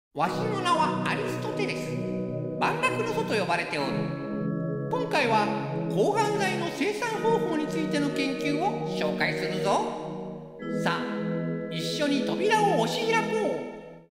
わしの名はアリストテレス。万楽の祖と呼ばれておる。今回は抗がん剤の生産方法についての研究を紹介するぞ。さあ、一緒に扉を押し開こう。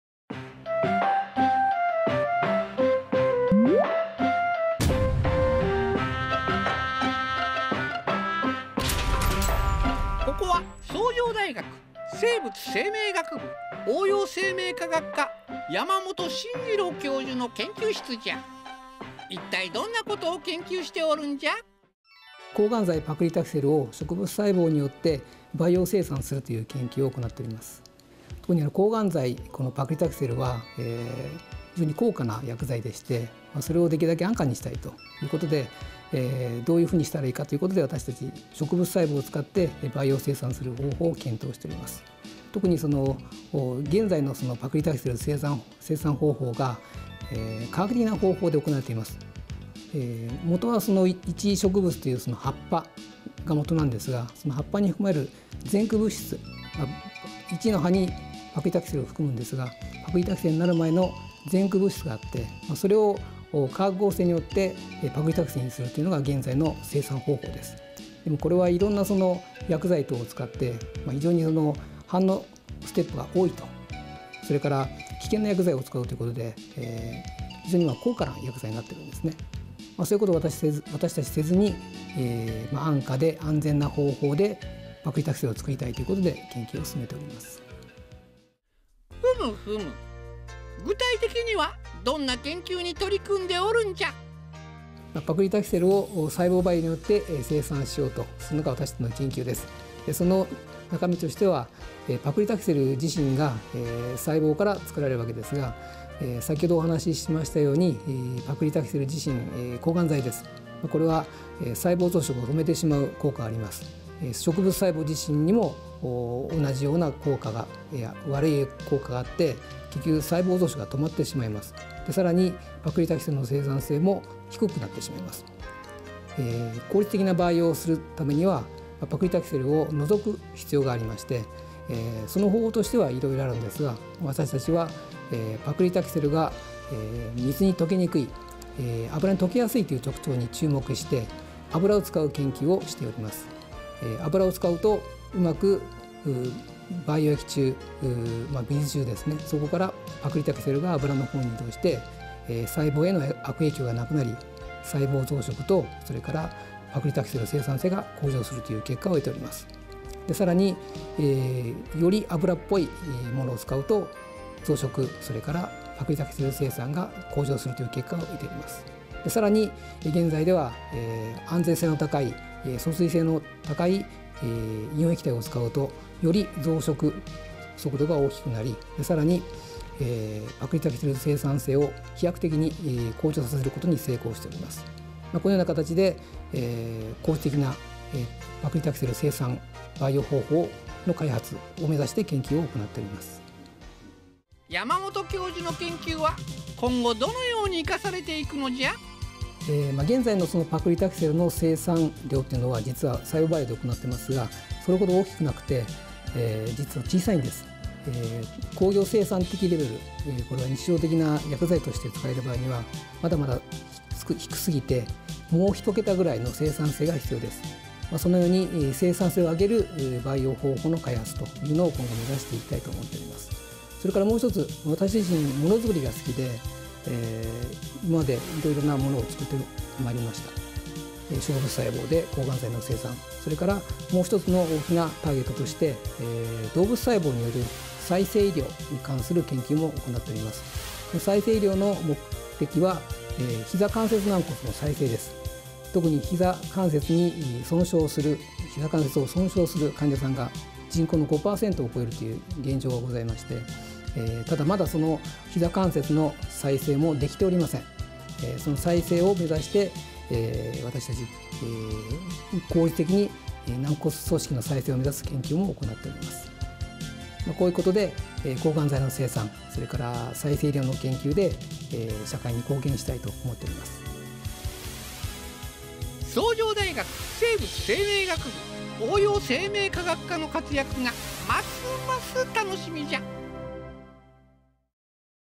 ここは崇城大学生物生命学部応用生命科学科山本慎二郎教授の研究室じゃ。一体どんなことを研究しておるんじゃ。 抗がん剤パクリタキセルを植物細胞によって培養生産するという研究を行っております。特に抗がん剤このパクリタキセルは、非常に高価な薬剤でして、それをできるだけ安価にしたいということで、どういうふうにしたらいいかということで私たち植物細胞を使って培養生産する方法を検討しております。特に現在のパクリタキセル生産方法が、科学的な方法で行われています。元は一植物という葉っぱが元なんですが、その葉っぱに含まれる前駆物質、一の葉にパクリタキセルを含むんですが、パクリタキセルになる前の前駆物質があって、それを化学合成によってパクリタキセルにするというのが現在の生産方法です。でもこれはいろんな薬剤等を使って非常に反応ステップが多いと、それから危険な薬剤を使うということで、非常に高価な薬剤になっているんですね。そういうことを私たちせずに、安価で安全な方法でパクリタキセルを作りたいということで研究を進めております。 ふむふむ。具体的にはどんな研究に取り組んでおるんじゃ。 パクリタキセルを細胞培養によって生産しようとするのが私たちの研究です。その中身としてはパクリタキセル自身が細胞から作られるわけですが、先ほどお話ししましたようにパクリタキセル自身抗がん剤です。これは細胞増殖を止めてしまう効果があります。植物細胞自身にも同じような効果が悪い効果があって結局細胞増殖が止まってしまいます。でさらにパクリタキセルの生産性も低くなってしまいます。効率的な培養をするためにはパクリタキセルを除く必要がありまして、その方法としてはいろいろあるんですが、私たちはパクリタキセルが水に溶けにくい、油に溶けやすいという特徴に注目して油を使う研究をしております。油を使うとうまく培養液中、ビーズ中ですね、そこからパクリタキセルが油の方に移動して細胞への悪影響がなくなり、細胞増殖とそれからパクリタキセル生産性が向上するという結果を得ております。でさらに、より油っぽいものを使うと増殖、それからパクリタキセル生産が向上するという結果を得ております。でさらに現在では、安全性の高い疎水性の高いイオン液体を使うとより増殖速度が大きくなり、でさらにパクリタキセル生産性を飛躍的に向上させることに成功しております。このような形で効率的なパクリタキセル生産培養方法の開発を目指して研究を行っております。 山本教授の研究は今後どのように生かされていくのじゃ。 現在のパクリタキセルの生産量というのは実は細胞培養で行ってますが、それほど大きくなくて、実は小さいんです。工業生産的レベル、これは日常的な薬剤として使える場合にはまだまだ低すぎて、もう一桁ぐらいの生産性が必要です。そのように生産性を上げる培養方法の開発というのを今後目指していきたいと思っております。それからもう一つ、私自身ものづくりが好きで、今までいろいろなものを作ってまいりました。植物細胞で抗がん剤の生産、それからもう一つの大きなターゲットとして動物細胞による再生医療に関する研究も行っております。再生医療の目的は膝関節軟骨の再生です。特に膝関節に損傷する、膝関節を損傷する患者さんが人口の 5% を超えるという現状がございまして、ただまだその膝関節の再生もできておりません。その再生を目指して、私たち、効率的に軟骨組織の再生を目指す研究も行っております。こういうことで抗がん剤の生産、それから再生医療の研究で社会に貢献したいと思っております。 崇城大学生物生命学部応用生命科学科の活躍がますます楽しみじゃ。